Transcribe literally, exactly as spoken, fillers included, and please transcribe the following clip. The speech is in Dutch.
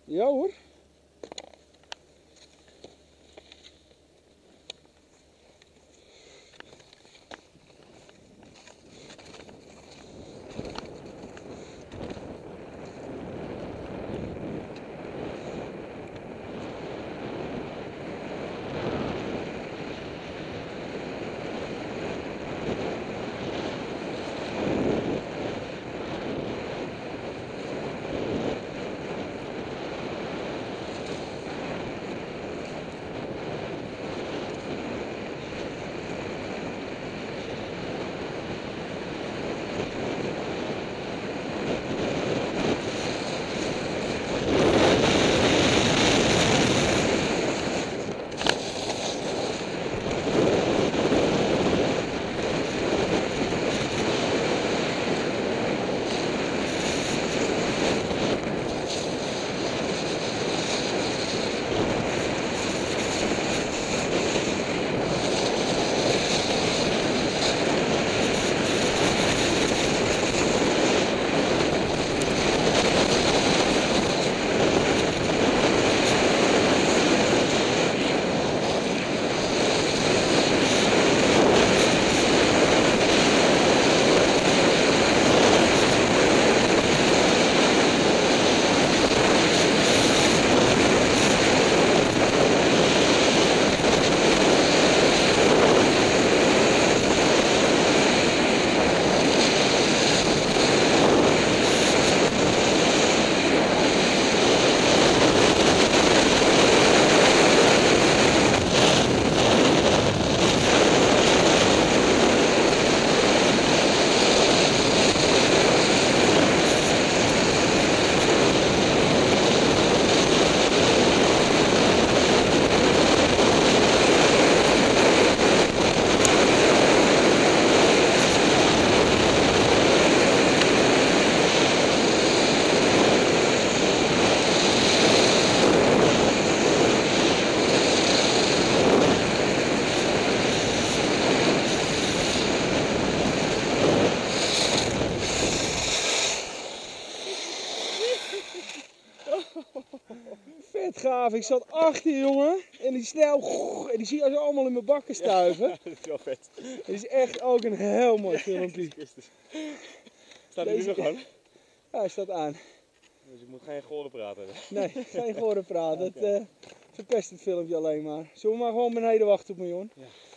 Ja hoor. Vet gaaf, ik zat achter jongen en die snel en die zie je zo allemaal in mijn bakken stuiven. Ja, dat is wel vet. Het is echt ook een heel mooi filmpje. Staat hij nu nog aan? Ja, hij staat aan. Dus ik moet geen gore praten. Nee, geen gore praten. Okay. Het uh, verpest het filmpje alleen maar. Zullen we maar gewoon beneden wachten op me, Jon? Ja.